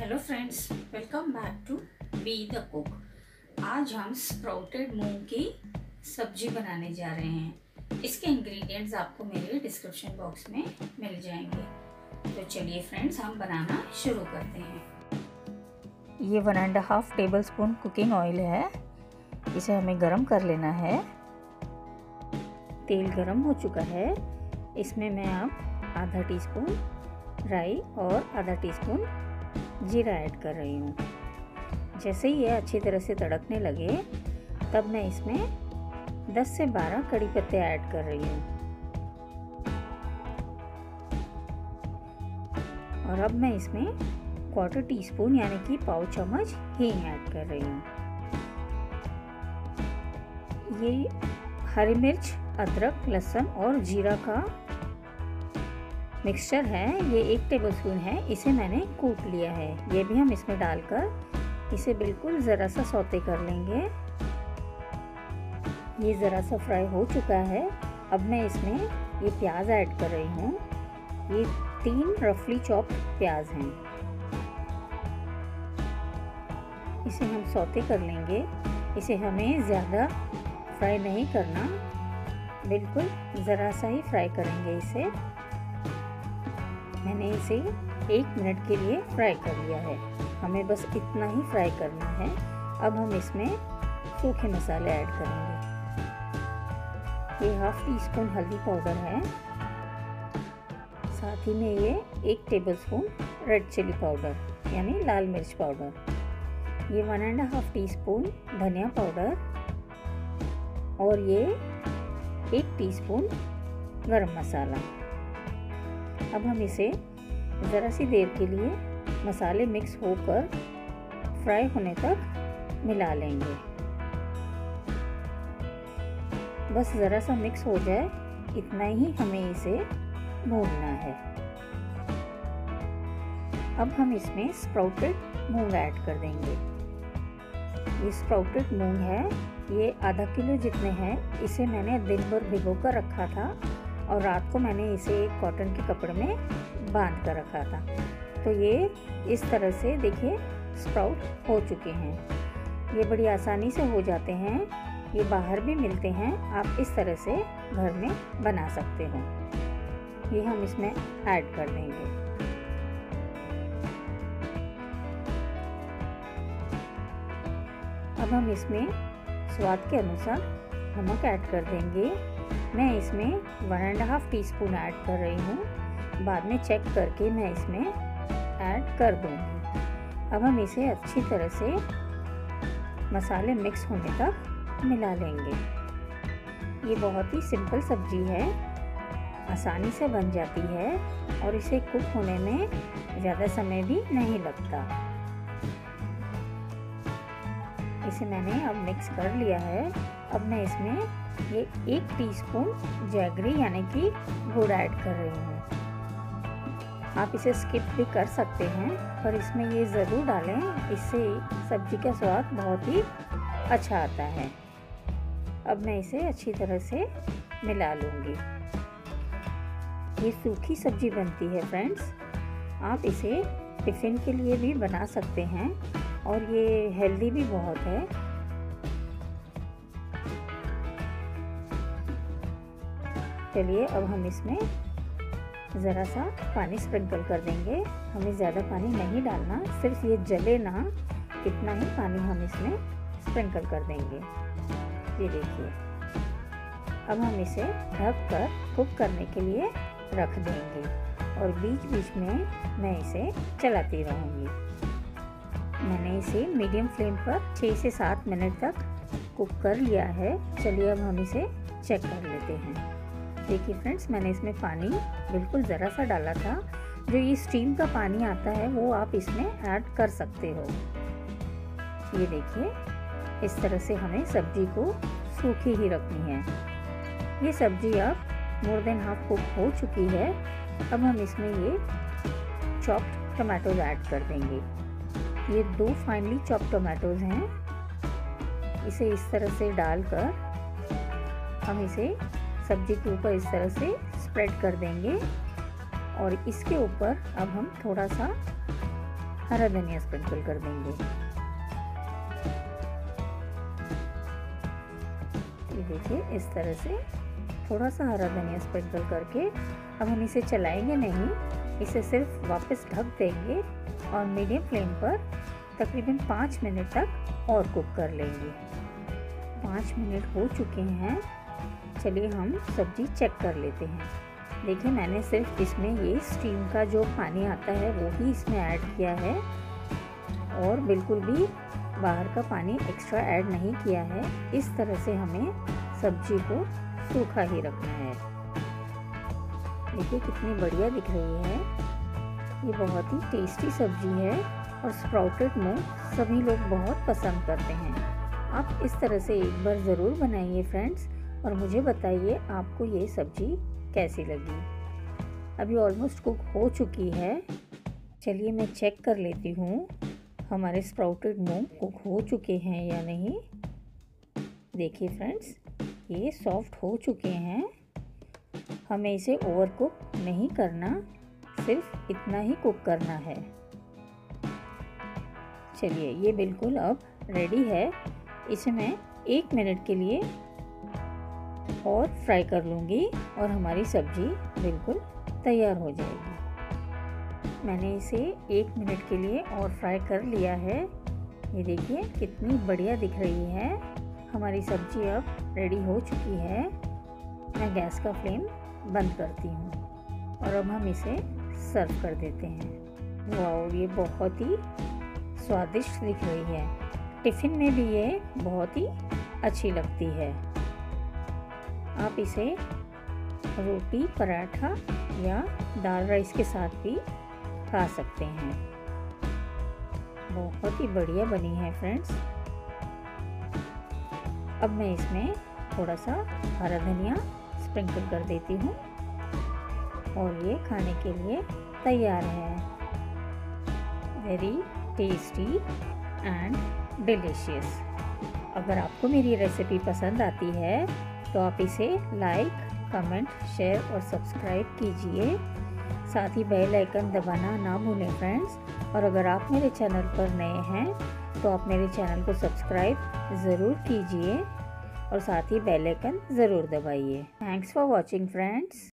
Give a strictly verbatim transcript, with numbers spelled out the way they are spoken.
Hello friends, welcome back to be the cook. आज हम sprouted मूंग की सब्जी बनाने जा रहे हैं। इसके इंग्रेडिएंट्स आपको मेरे डिस्क्रिप्शन बॉक्स में मिल जाएंगे। तो चलिए फ्रेंड्स, हम बनाना शुरू करते हैं। ये one and half tablespoon cooking oil है, इसे हमें गरम कर लेना है। तेल गरम हो चुका है, इसमें मैं अब आधा टीस्पून राई और आधा टीस्पून जीरा ऐड कर रही हूँ। जैसे ही ये अच्छी तरह से तड़कने लगे तब मैं इसमें दस से बारह कड़ी पत्ते ऐड कर रही हूँ। और अब मैं इसमें क्वार्टर टी स्पून यानी कि पाव चम्मच हींग ऐड कर रही हूँ। ये हरी मिर्च, अदरक, लहसुन और जीरा का मिक्सचर है, ये एक टेबलस्पून है। इसे मैंने कूट लिया है। ये भी हम इसमें डालकर इसे बिल्कुल ज़रा सा सौते कर लेंगे। ये ज़रा सा फ्राई हो चुका है। अब मैं इसमें ये प्याज ऐड कर रही हूँ। ये तीन रफली चॉप प्याज हैं। इसे हम सौते कर लेंगे। इसे हमें ज़्यादा फ्राई नहीं करना, बिल्कुल ज़रा सा ही फ्राई करेंगे इसे। मैंने इसे एक मिनट के लिए फ्राई कर लिया है। हमें बस इतना ही फ्राई करना है। अब हम इसमें सूखे मसाले ऐड करेंगे। ये हाफ टी स्पून हल्दी पाउडर है, साथ ही में ये एक टेबलस्पून रेड चिली पाउडर यानी लाल मिर्च पाउडर, ये one and half teaspoon धनिया पाउडर और ये एक टीस्पून गरम मसाला। अब हम इसे ज़रा सी देर के लिए मसाले मिक्स होकर फ्राई होने तक मिला लेंगे। बस ज़रा सा मिक्स हो जाए, इतना ही हमें इसे भूनना है। अब हम इसमें स्प्राउटेड मूंग ऐड कर देंगे। ये स्प्राउटेड मूंग है, ये आधा किलो जितने हैं। इसे मैंने दिन भर भिगो कर रखा था और रात को मैंने इसे एक कॉटन के कपड़े में बांध कर रखा था। तो ये इस तरह से देखिए स्प्राउट हो चुके हैं। ये बड़ी आसानी से हो जाते हैं, ये बाहर भी मिलते हैं। आप इस तरह से घर में बना सकते हो। ये हम इसमें ऐड कर देंगे। अब हम इसमें स्वाद के अनुसार नमक ऐड कर देंगे। मैं इसमें one and half teaspoon add कर रही हूँ, बाद में चेक करके मैं इसमें ऐड कर दूँगी। अब हम इसे अच्छी तरह से मसाले मिक्स होने तक मिला लेंगे। ये बहुत ही सिंपल सब्जी है, आसानी से बन जाती है और इसे कुक होने में ज़्यादा समय भी नहीं लगता। इसे मैंने अब मिक्स कर लिया है। अब मैं इसमें ये एक टीस्पून जैगरी यानी कि गुड़ ऐड कर रही हूँ। आप इसे स्किप भी कर सकते हैं, पर इसमें ये ज़रूर डालें, इससे सब्जी का स्वाद बहुत ही अच्छा आता है। अब मैं इसे अच्छी तरह से मिला लूँगी। ये सूखी सब्जी बनती है फ्रेंड्स। आप इसे टिफ़िन के लिए भी बना सकते हैं और ये हेल्दी भी बहुत है। चलिए अब हम इसमें ज़रा सा पानी स्प्रिंकल कर देंगे। हमें ज़्यादा पानी नहीं डालना, सिर्फ ये जले ना इतना ही पानी हम इसमें स्प्रिंकल कर देंगे। ये देखिए, अब हम इसे ढक कर कुक करने के लिए रख देंगे और बीच बीच में मैं इसे चलाती रहूँगी। मैंने इसे मीडियम फ्लेम पर छः से सात मिनट तक कुक कर लिया है। चलिए अब हम इसे चेक कर लेते हैं। देखिए फ्रेंड्स, मैंने इसमें पानी बिल्कुल ज़रा सा डाला था। जो ये स्टीम का पानी आता है वो आप इसमें ऐड कर सकते हो। ये देखिए, इस तरह से हमें सब्जी को सूखी ही रखनी है। ये सब्जी अब मोर देन हाफ कुक हो चुकी है। अब हम इसमें ये चॉप्ड टमाटोज ऐड कर देंगे। ये दो फाइनली चॉप्ड टमाटोज हैं। इसे इस तरह से डालकर हम इसे सब्जी के ऊपर इस तरह से स्प्रेड कर देंगे और इसके ऊपर अब हम थोड़ा सा हरा धनिया स्प्रिंकल कर देंगे। ये देखिए इस तरह से थोड़ा सा हरा धनिया स्प्रिंकल करके अब हम इसे चलाएंगे नहीं, इसे सिर्फ वापस ढक देंगे और मीडियम फ्लेम पर तकरीबन पाँच मिनट तक और कुक कर लेंगे। पाँच मिनट हो चुके हैं, चलिए हम सब्जी चेक कर लेते हैं। देखिए मैंने सिर्फ इसमें ये स्टीम का जो पानी आता है वो ही इसमें ऐड किया है और बिल्कुल भी बाहर का पानी एक्स्ट्रा ऐड नहीं किया है। इस तरह से हमें सब्जी को सूखा ही रखना है। देखिए कितनी बढ़िया दिख रही है। ये बहुत ही टेस्टी सब्जी है और स्प्राउटेड मूंग सभी लोग बहुत पसंद करते हैं। आप इस तरह से एक बार ज़रूर बनाइए फ्रेंड्स और मुझे बताइए आपको ये सब्जी कैसी लगी। अभी ऑलमोस्ट कुक हो चुकी है, चलिए मैं चेक कर लेती हूँ हमारे स्प्राउटेड मूंग कुक हो चुके हैं या नहीं। देखिए फ्रेंड्स ये सॉफ्ट हो चुके हैं, हमें इसे ओवर कुक नहीं करना, सिर्फ इतना ही कुक करना है। चलिए ये बिल्कुल अब रेडी है, इसे मैं एक मिनट के लिए और फ्राई कर लूँगी और हमारी सब्जी बिल्कुल तैयार हो जाएगी। मैंने इसे एक मिनट के लिए और फ्राई कर लिया है। ये देखिए कितनी बढ़िया दिख रही है। हमारी सब्जी अब रेडी हो चुकी है। मैं गैस का फ्लेम बंद करती हूँ और अब हम इसे सर्व कर देते हैं। वाह ये बहुत ही स्वादिष्ट दिख रही है, टिफ़िन में भी ये बहुत ही अच्छी लगती है। आप इसे रोटी, पराठा या दाल राइस के साथ भी खा सकते हैं। बहुत ही बढ़िया बनी है फ्रेंड्स। अब मैं इसमें थोड़ा सा हरा धनिया स्प्रिंकल कर देती हूँ और ये खाने के लिए तैयार है। Very tasty and delicious. अगर आपको मेरी रेसिपी पसंद आती है तो आप इसे लाइक, कमेंट, शेयर और सब्सक्राइब कीजिए। साथ ही बेल आइकन दबाना ना भूलें फ्रेंड्स। और अगर आप मेरे चैनल पर नए हैं तो आप मेरे चैनल को सब्सक्राइब ज़रूर कीजिए और साथ ही बेल आइकन ज़रूर दबाइए। Thanks for watching friends.